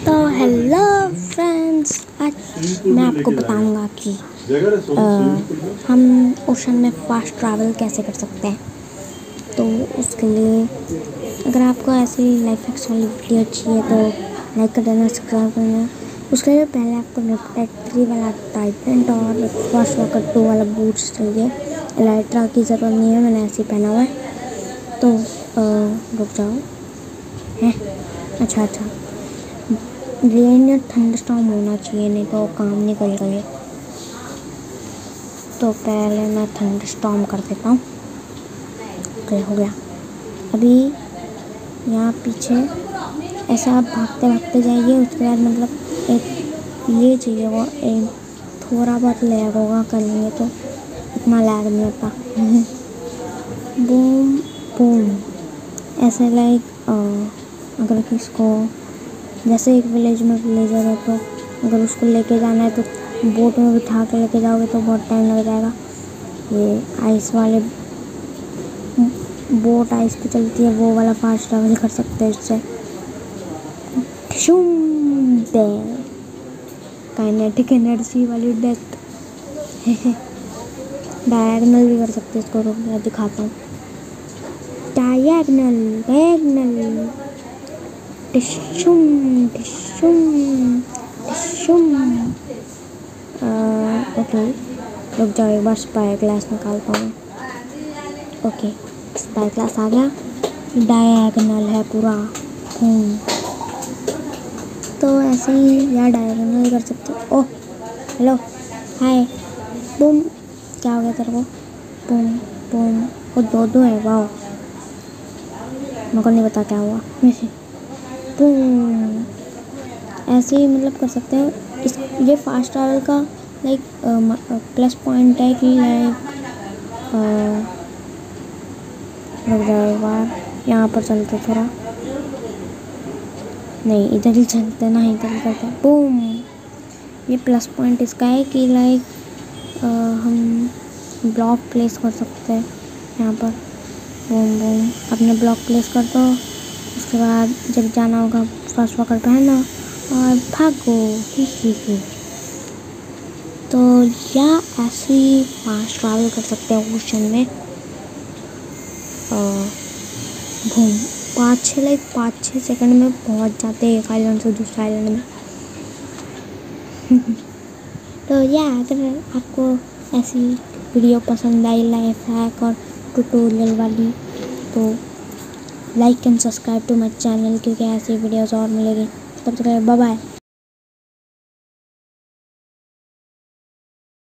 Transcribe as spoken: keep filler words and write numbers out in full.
तो hello friends, आज मैं आपको बताऊंगा कि आ, हम ओशन में फास्ट ट्रैवल कैसे कर सकते हैं। तो उसके लिए अगर आपको ऐसी लाइफ हैक्स वाली वीडियो चाहिए तो लाइक कर देना, सब्सक्राइब करना। उसके लिए पहले आपको लिमिटेड थ्री वाला टाइटेंट और फास्ट वॉकर टू वाला बूट्स चाहिए। इलाइट्रा की ज़रूरत नहीं है, मैंने ऐसे ही पहना हुआ है। तो आ, रुक जाओ है अच्छा अच्छा रेन या थंडरस्टॉर्म होना चाहिए, नहीं तो काम नहीं करेगा ये। तो पहले मैं थंडरस्टॉर्म कर देता हूँ। ओके, हो गया। अभी यहाँ पीछे ऐसा आप भागते भागते जाइए। उसके बाद मतलब एक ये चाहिए, वो एक थोड़ा बहुत लैग होगा, कर लेंगे तो इतना लैग नहीं होता। बूम बूम ऐसे लाइक अगर किसको जैसे एक विलेज में विलेजर है तो अगर उसको लेके जाना है तो बोट में बिठा के लेके जाओगे तो बहुत टाइम लग जाएगा। ये आइस वाले बोट आइस पे चलती है, वो वाला फास्ट ट्रैवल कर सकते हैं इससे। काइनेटिक एनर्जी वाली डेथ। डायगनल भी कर सकते हैं इसको। रुक मैं दिखाता हूँ। डायगनल डायगनल टिशुम टिशुम टिशुम। ओके, रुक जाओ, एक बार स्पाई ग्लास निकालता हूँ। ओके, स्पाई ग्लास आ गया। डायगनल है पूरा। तो ऐसे ही यार डायगनल कर सकते हो। Oh hello hi boom. क्या हो गया तेरे को? Boom boom. वो दो दो है, वाह। मेरे को नहीं पता क्या हुआ। बूम ऐसे ही मतलब कर सकते हैं। इस ये फास्ट ट्रैवल का लाइक प्लस पॉइंट है कि लाइक रुक जाओ एक बार, यहाँ पर चलते थोड़ा। नहीं, इधर ही चलते ना, इधर ही चलते। बूम। ये प्लस पॉइंट इसका है कि लाइक हम ब्लॉक प्लेस कर सकते हैं यहाँ पर। बूम बूम अपने ब्लॉक प्लेस कर दो। उसके बाद जब जाना होगा फास्ट वॉकर पहनो और भागो। ही ही ही तो या ऐसे ही फास्ट ट्रैवल कर सकते हैं ओशन में। घूम पाँच छः लाइक पाँच छः सेकंड में पहुंच जाते हैं एक आइलैंड से दूसरे आइलैंड में। तो या अगर आपको ऐसी वीडियो पसंद आई लाइफ हैक और ट्यूटोरियल वाली तो like and subscribe to my channel, क्योंकि ऐसी वीडियोस और मिलेगी। तब तक बाय बाय।